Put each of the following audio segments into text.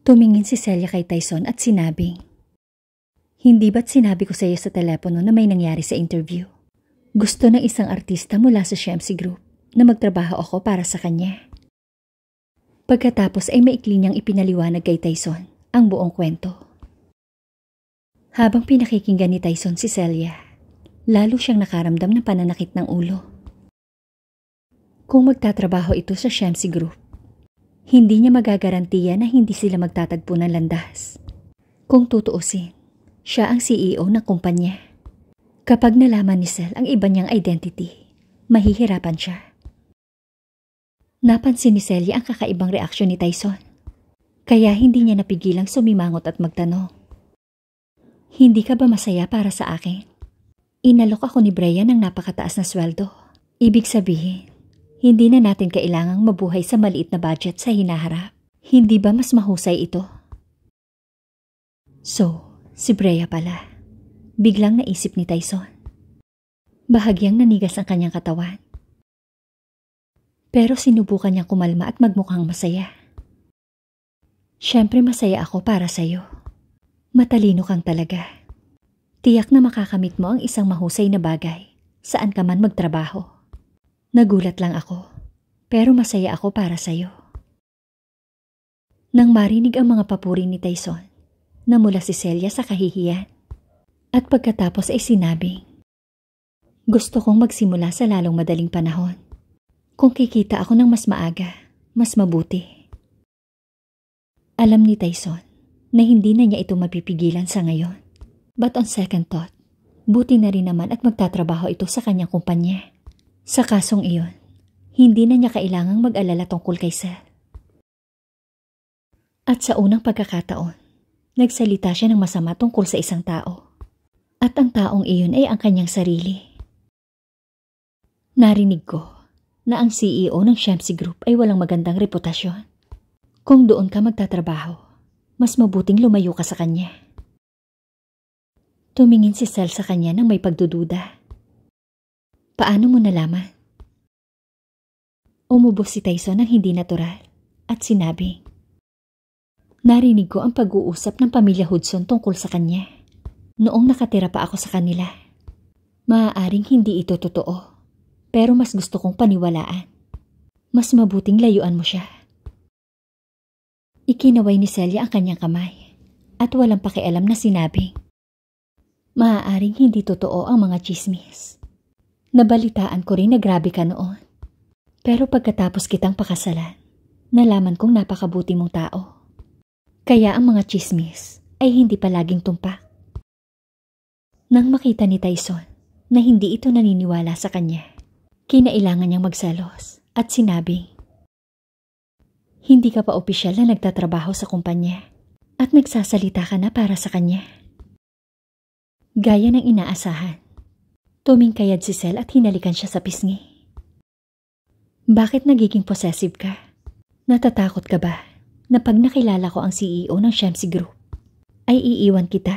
Tumingin si Celia kay Tyson at sinabing, "Hindi ba't sinabi ko sa iyo sa telepono na may nangyari sa interview? Gusto ng isang artista mula sa Shyemsi Group na magtrabaho ako para sa kanya." Pagkatapos ay maikli niyang ipinaliwanag kay Tyson ang buong kwento. Habang pinakikinggan ni Tyson si Celia, lalo siyang nakaramdam ng pananakit ng ulo. Kung magtatrabaho ito sa Shyemsi Group, hindi niya magagarantiya na hindi sila magtatagpo ng landas. Kung tutuusin, siya ang CEO ng kumpanya. Kapag nalaman ni Cel ang iba niyang identity, mahihirapan siya. Napansin ni Celia ang kakaibang reaksyon ni Tyson, kaya hindi niya napigilang sumimangot at magtanong, "Hindi ka ba masaya para sa akin? Inalok ako ni Brea ng napakataas na sweldo. Ibig sabihin, hindi na natin kailangang mabuhay sa maliit na budget sa hinaharap. Hindi ba mas mahusay ito?" So, si Brea pala. Biglang naisip ni Tyson. Bahagyang nanigas ang kanyang katawan. Pero sinubukan niyang kumalma at magmukhang masaya. "Siyempre masaya ako para sa'yo. Matalino kang talaga. Tiyak na makakamit mo ang isang mahusay na bagay saan ka man magtrabaho. Nagulat lang ako, pero masaya ako para sa'yo." Nang marinig ang mga papuri ni Tyson, namula si Celia sa kahihiyan. At pagkatapos ay sinabing, "Gusto kong magsimula sa lalong madaling panahon. Kung kikita ako ng mas maaga, mas mabuti." Alam ni Tyson na hindi na niya ito mapipigilan sa ngayon. But on second thought, buti na rin naman at magtatrabaho ito sa kanyang kumpanya. Sa kasong iyon, hindi na niya kailangang mag-alala tungkol kay Cel. At sa unang pagkakataon, nagsalita siya ng masama tungkol sa isang tao. At ang taong iyon ay ang kanyang sarili. "Narinig ko na ang CEO ng Shyemsi Group ay walang magandang reputasyon. Kung doon ka magtatrabaho, mas mabuting lumayo ka sa kanya." Tumingin si Cel sa kanya nang may pagdududa. "Paano mo nalaman?" Umubos si Tyson ng hindi natural at sinabing, "Narinig ko ang pag-uusap ng pamilya Hudson tungkol sa kanya. Noong nakatira pa ako sa kanila. Maaaring hindi ito totoo, pero mas gusto kong paniwalaan. Mas mabuting layuan mo siya." Ikinaway ni Celia ang kanyang kamay at walang pakialam na sinabing, "Maaaring hindi totoo ang mga chismis. Nabalitaan ko rin na grabe ka noon. Pero pagkatapos kitang pakasalan, nalaman kong napakabuti mong tao. Kaya ang mga chismis ay hindi palaging tumpak." Nang makita ni Tyson na hindi ito naniniwala sa kanya, kinailangan niyang magselos at sinabing, "Hindi ka pa opisyal na nagtatrabaho sa kumpanya at nagsasalita ka na para sa kanya." Gaya ng inaasahan, tumingkayad si Cel at hinalikan siya sa pisngi. "Bakit nagiging possessive ka? Natatakot ka ba na pag nakilala ko ang CEO ng Shyemsi Group, ay iiwan kita?"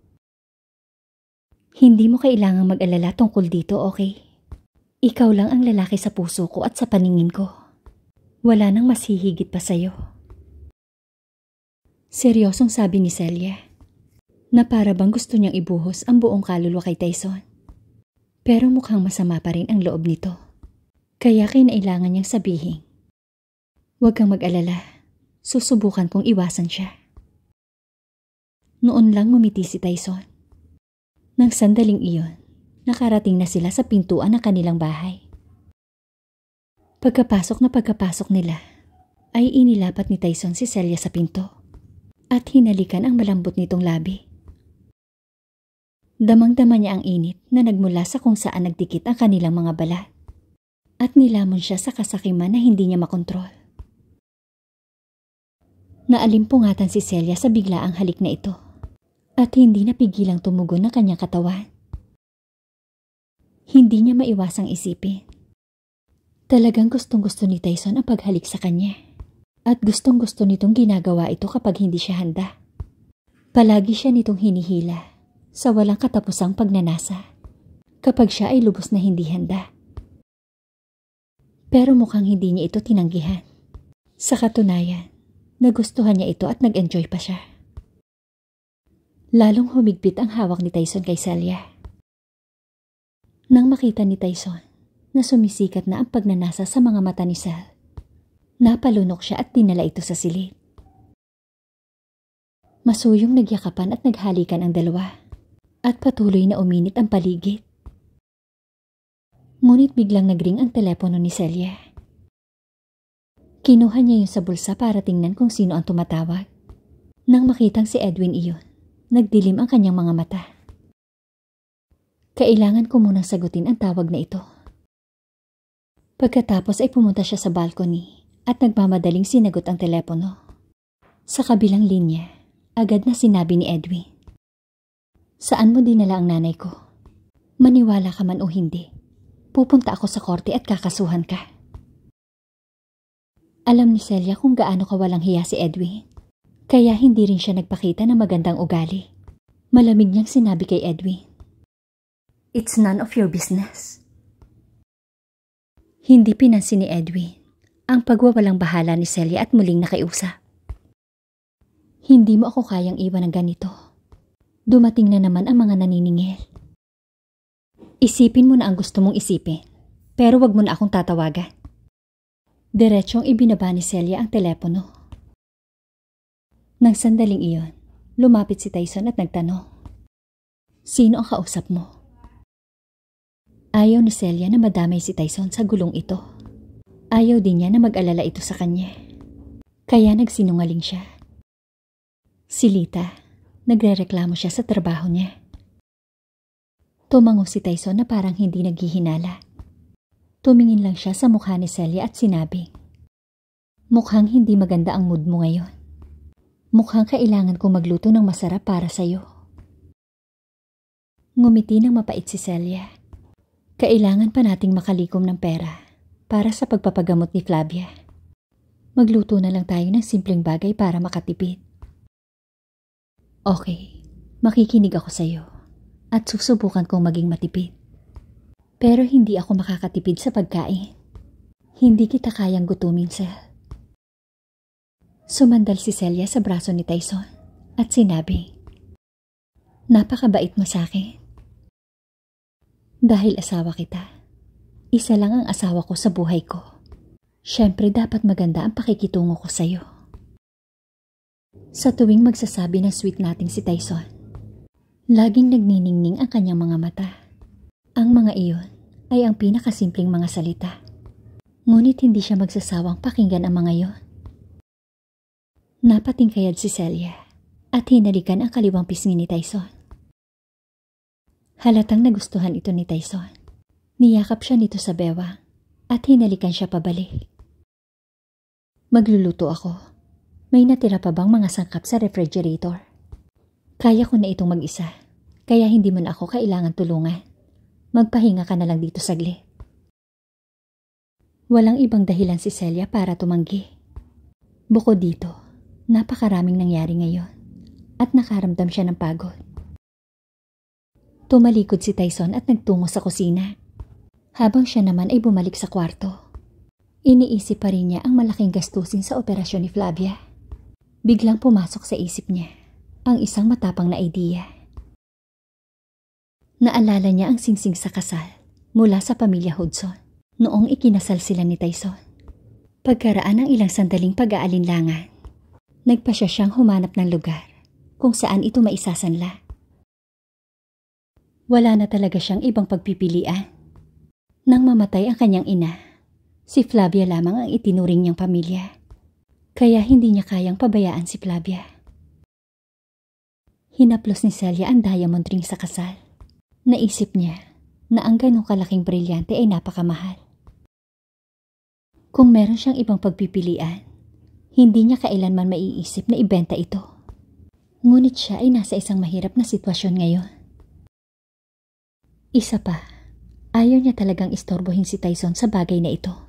"Hindi mo kailangang mag-alala tungkol dito, okay? Ikaw lang ang lalaki sa puso ko at sa paningin ko. Wala nang mas hihigit pa sa'yo." Seryosong sabi ni Celia, na para bang gusto niyang ibuhos ang buong kaluluwa kay Tyson. Pero mukhang masama pa rin ang loob nito. Kaya kinailangan niyang sabihin, "Huwag kang mag-alala, susubukan kong iwasan siya." Noon lang ngumiti si Tyson. Nang sandaling iyon, nakarating na sila sa pintuan ng kanilang bahay. Pagkapasok nila, ay inilapat ni Tyson si Celia sa pinto at hinalikan ang malambot nitong labi. Damang-dama niya ang init na nagmula sa kung saan nagdikit ang kanilang mga balat at nilamon siya sa kasakiman na hindi niya makontrol. Naalimpungatan si Celia sa biglaang halik na ito at hindi napigilang tumugon ang kanyang katawan. Hindi niya maiwasang isipin, talagang gustong-gusto ni Tyson ang paghalik sa kanya at gustong-gusto nitong ginagawa ito kapag hindi siya handa. Palagi siya nitong hinihila sa walang katapusang pagnanasa kapag siya ay lubos na hindi handa. Pero mukhang hindi niya ito tinanggihan. Sa katunayan, Nagustuhan niya ito at nag-enjoy pa siya. Lalong humigpit ang hawak ni Tyson kay Celia. Nang makita ni Tyson na sumisikat na ang pagnanasa sa mga mata ni Cel, napalunok siya at dinala ito sa silid. Masuyong nagyakapan at naghalikan ang dalawa at patuloy na uminit ang paligid. Ngunit biglang nagring ang telepono ni Celia. Kinuha niya yun sa bulsa para tingnan kung sino ang tumatawag. Nang makitang si Edwin iyon, nagdilim ang kanyang mga mata. Kailangan ko munang sagutin ang tawag na ito. Pagkatapos ay pumunta siya sa balcony at nagmamadaling sinagot ang telepono. Sa kabilang linya, agad na sinabi ni Edwin, "Saan mo dinala ang nanay ko? Maniwala ka man o hindi, pupunta ako sa korte at kakasuhan ka." Alam ni Celia kung gaano kawalang hiya si Edwin, kaya hindi rin siya nagpakita ng magandang ugali. Malamig niyang sinabi kay Edwin, "It's none of your business." Hindi pinansin ni Edwin ang pagwawalang bahala ni Celia at muling nakiusap. "Hindi mo ako kayang iwan ng ganito. Dumating na naman ang mga naniningil. Isipin mo na ang gusto mong isipin, pero wag mo na akong tatawagan." Diretsyong ibinaba ni Celia ang telepono. Nang sandaling iyon, lumapit si Tyson at nagtanong, "Sino ang kausap mo?" Ayaw ni Celia na madamay si Tyson sa gulong ito. Ayaw din niya na mag-alala ito sa kanya. Kaya nagsinungaling siya. Si Lita, nagrereklamo siya sa trabaho niya. Tumango si Tyson na parang hindi naghihinala. Tumingin lang siya sa mukha ni Celia at sinabi, "Mukhang hindi maganda ang mood mo ngayon. Mukhang kailangan kong magluto ng masarap para sa'yo." Ngumiti ng mapait si Celia. "Kailangan pa nating makalikom ng pera para sa pagpapagamot ni Flavia. Magluto na lang tayo ng simpleng bagay para makatipid." "Okay, makikinig ako sa'yo at susubukan kong maging matipid. Pero hindi ako makakatipid sa pagkain. Hindi kita kayang gutumin, Cel." Sumandal si Celia sa braso ni Tyson at sinabi, "Napakabait mo sa akin. Dahil asawa kita, isa lang ang asawa ko sa buhay ko. Siyempre dapat maganda ang pakikitungo ko sa'yo." Sa tuwing magsasabi ng sweet nating si Tyson, laging nagniningning ang kanyang mga mata. Ang mga iyon ay ang pinakasimpleng mga salita. Ngunit hindi siya magsasawang pakinggan ang mga iyon. Napatingkayad si Celia at hinalikan ang kaliwang pisngi ni Tyson. Halatang nagustuhan ito ni Tyson. Niyakap siya nito sa bewang at hinalikan siya pabalik. "Magluluto ako. May natira pa bang mga sangkap sa refrigerator? Kaya ko na itong mag-isa, kaya hindi mo na ako kailangan tulungan. Magpahinga ka na lang dito saglit." Walang ibang dahilan si Celia para tumanggi. Bukod dito, napakaraming nangyari ngayon at nakaramdam siya ng pagod. Tumalikod si Tyson at nagtungo sa kusina, habang siya naman ay bumalik sa kwarto. Iniisip pa rin niya ang malaking gastusin sa operasyon ni Flavia. Biglang pumasok sa isip niya ang isang matapang na idea. Naalala niya ang singsing sa kasal mula sa pamilya Hudson noong ikinasal sila ni Tyson. Pagkaraan ng ilang sandaling pag-aalinlangan, nagpasya siyang humanap ng lugar kung saan ito maisasanla. Wala na talaga siyang ibang pagpipilian. Nang mamatay ang kanyang ina, si Flavia lamang ang itinuring niyang pamilya. Kaya hindi niya kayang pabayaan si Flavia. Hinaplos ni Celia ang diamond ring sa kasal. Naisip niya na ang ganong kalaking brilyante ay napakamahal. Kung meron siyang ibang pagpipilian, hindi niya kailanman maiisip na ibenta ito. Ngunit siya ay nasa isang mahirap na sitwasyon ngayon. Isa pa, ayaw niya talagang istorbohin si Tyson sa bagay na ito.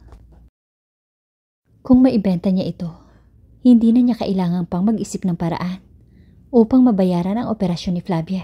Kung maibenta niya ito, hindi na niya kailangan pang mag-isip ng paraan upang mabayaran ang operasyon ni Flavia.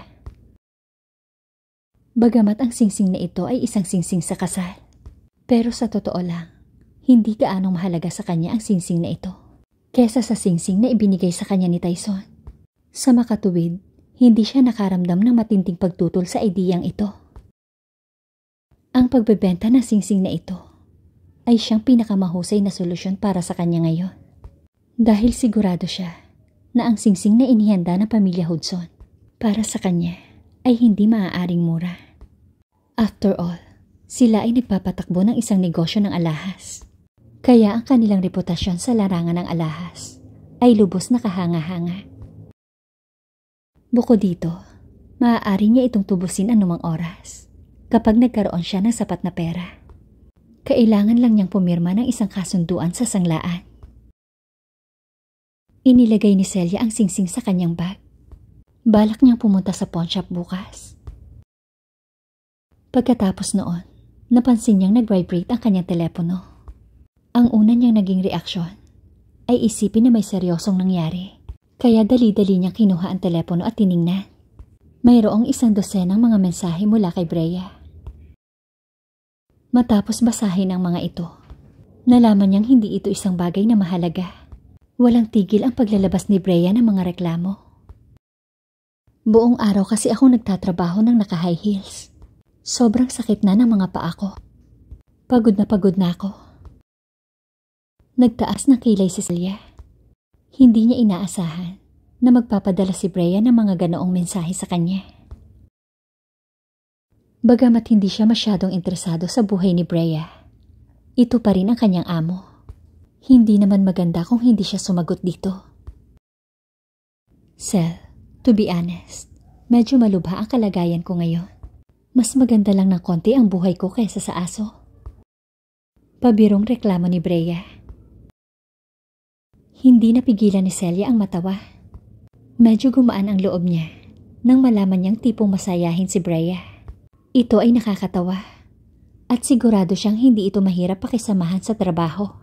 Bagamat ang singsing na ito ay isang singsing sa kasal, pero sa totoo lang, hindi gaanong mahalaga sa kanya ang singsing na ito. kesa sa singsing na ibinigay sa kanya ni Tyson. Sa makatuwid, hindi siya nakaramdam ng matinding pagtutol sa ideyang ito. Ang pagbebenta ng singsing na ito ay siyang pinakamahusay na solusyon para sa kanya ngayon. Dahil sigurado siya na ang singsing na inihanda ng pamilya Hudson para sa kanya ay hindi maaaring mura. After all, sila ay nagpapatakbo ng isang negosyo ng alahas. Kaya ang kanilang reputasyon sa larangan ng alahas ay lubos na kahanga-hanga. Bukod dito, maaari niya itong tubusin anumang oras kapag nagkaroon siya ng sapat na pera. Kailangan lang niyang pumirma ng isang kasunduan sa sanglaan. Inilagay ni Celia ang singsing sa kanyang bag. Balak niyang pumunta sa pawn shop bukas. Pagkatapos noon, napansin niyang nag-vibrate ang kanyang telepono. Ang una niyang naging reaksyon ay isipin na may seryosong nangyari. Kaya dali-dali niyang kinuha ang telepono at tiningnan. Mayroong 100 mga mensahe mula kay Brea. Matapos basahin ang mga ito, nalaman niyang hindi ito isang bagay na mahalaga. Walang tigil ang paglalabas ni Brea ng mga reklamo. Buong araw kasi ako nagtatrabaho ng naka-high heels. Sobrang sakit na ng mga paa ko. Pagod na ako. Nagtaas ng kilay si Celia. Hindi niya inaasahan na magpapadala si Brea ng mga ganoong mensahe sa kanya. Bagamat hindi siya masyadong interesado sa buhay ni Brea, ito pa rin ang kanyang amo. Hindi naman maganda kung hindi siya sumagot dito. Cel, to be honest, medyo malubha ang kalagayan ko ngayon. Mas maganda lang ng konti ang buhay ko kaysa sa aso. Pabirong reklamo ni Brea. Hindi napigilan ni Celia ang matawa. Medyo gumaan ang loob niya nang malaman niyang tipong masayahin si Brea. Ito ay nakakatawa at sigurado siyang hindi ito mahirap pakisamahan sa trabaho.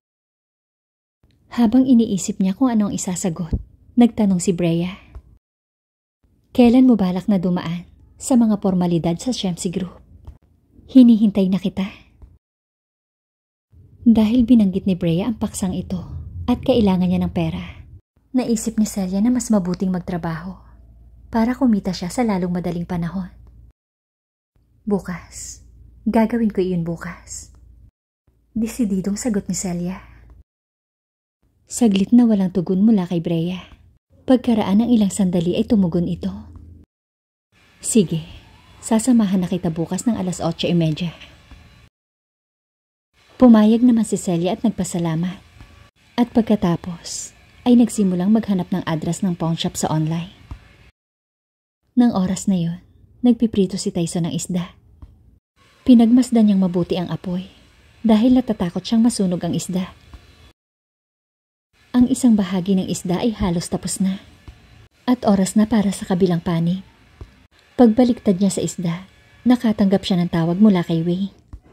Habang iniisip niya kung anong isasagot, nagtanong si Brea. Kailan mo balak na dumaan sa mga formalidad sa Shempsy Group? Hinihintay na kita. Dahil binanggit ni Brea ang paksang ito at kailangan niya ng pera, naisip ni Celia na mas mabuting magtrabaho para kumita siya sa lalong madaling panahon. Bukas. Gagawin ko iyon bukas. Desididong sagot ni Celia. Saglit na walang tugon mula kay Brea. Pagkaraan ng ilang sandali ay tumugon ito. Sige, sasamahan na kita bukas ng 8:30. Pumayag naman si Celia at nagpasalamat. At pagkatapos ay nagsimulang maghanap ng address ng pawn shop sa online. Nang oras na yon, nagpiprito si Tyson ng isda. Pinagmasdan niyang mabuti ang apoy dahil natatakot siyang masunog ang isda. Ang isang bahagi ng isda ay halos tapos na at oras na para sa kabilang panig. Pagbaliktad niya sa isda, nakatanggap siya ng tawag mula kay Wayne.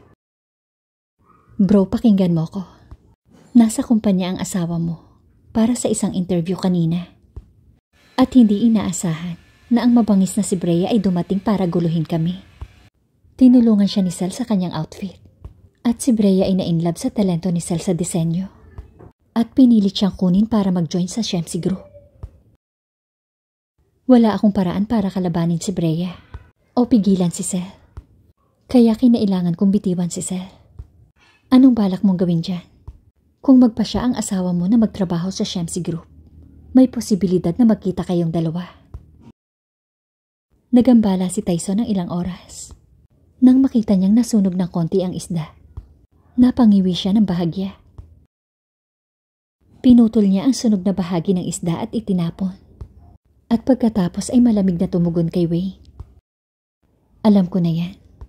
Bro, pakinggan mo ko. Nasa kumpanya ang asawa mo para sa isang interview kanina. At hindi inaasahan na ang mabangis na si Brea ay dumating para guluhin kami. Tinulungan siya ni Cel sa kanyang outfit. At si Brea ay na-inlove sa talento ni Cel sa disenyo. At pinilit siyang kunin para mag-join sa Shempsy Group. Wala akong paraan para kalabanin si Brea o pigilan si Cel. Kaya kinailangan kong bitiwan si Cel. Anong balak mong gawin dyan? Kung magpa siya ang asawa mo na magtrabaho sa Shempsy Group, may posibilidad na magkita kayong dalawa. Nagambala si Tyson ng ilang oras. Nang makita niyang nasunog ng konti ang isda, napangiwi siya ng bahagya. Pinutol niya ang sunog na bahagi ng isda at itinapon. At pagkatapos ay malamig na tumugon kay Wayne. Alam ko na yan.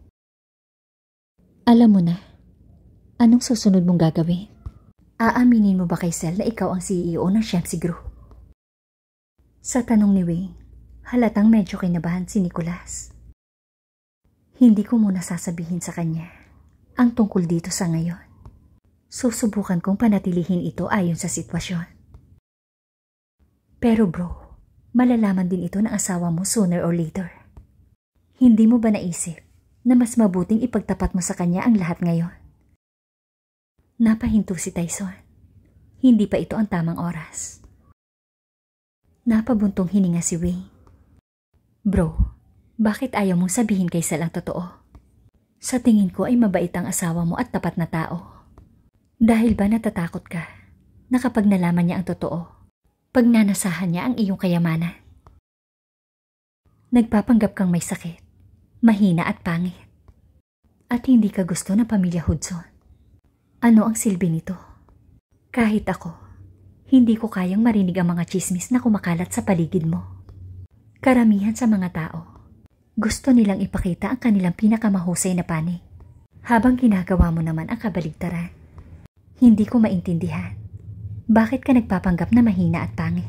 Alam mo na. Anong susunod mong gagawin? Aaminin mo ba kay Cel na ikaw ang CEO ng Shempsy Group? Sa tanong ni Wayne, halatang medyo kinabahan si Nicholas. Hindi ko muna sasabihin sa kanya ang tungkol dito sa ngayon. Susubukan kong panatilihin ito ayon sa sitwasyon. Pero bro, malalaman din ito ng asawa mo sooner or later. Hindi mo ba naisip na mas mabuting ipagtapat mo sa kanya ang lahat ngayon? Napahinto si Tyson. Hindi pa ito ang tamang oras. Napabuntong hininga si Wayne. Bro, bakit ayaw mong sabihin kay Sal ang totoo? Sa tingin ko ay mabait ang asawa mo at tapat na tao. Dahil ba natatakot ka na kapag nalaman niya ang totoo, pagnanasahan niya ang iyong kayamanan? Nagpapanggap kang may sakit, mahina at pangit, at hindi ka gusto ng pamilya Hudson. Ano ang silbi nito? Kahit ako, hindi ko kayang marinig ang mga chismis na kumakalat sa paligid mo. Karamihan sa mga tao, gusto nilang ipakita ang kanilang pinakamahusay na panig, habang ginagawa mo naman ang kabaligtaran. Hindi ko maintindihan. Bakit ka nagpapanggap na mahina at pangit?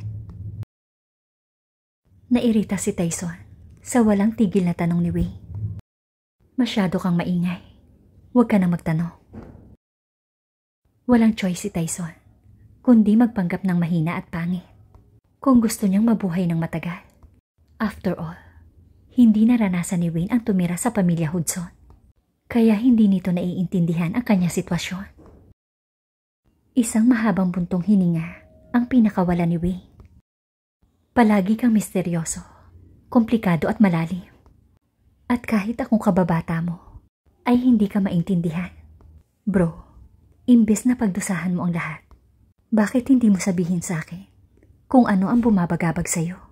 Nairita si Tyson sa walang tigil na tanong ni Wayne. Masyado kang maingay. Huwag ka nang magtanong. Walang choice si Tyson, kundi magpanggap ng mahina at pangit kung gusto niyang mabuhay ng matagal. After all, hindi naranasan ni Wayne ang tumira sa pamilya Hudson, kaya hindi nito naiintindihan ang kanyang sitwasyon. Isang mahabang buntong hininga ang pinakawala ni Wayne. Palagi kang misteryoso, komplikado at malalim. At kahit akong kababata mo, ay hindi ka maintindihan. Bro, imbes na pagdusahan mo ang lahat, bakit hindi mo sabihin sa akin kung ano ang bumabagabag sa'yo?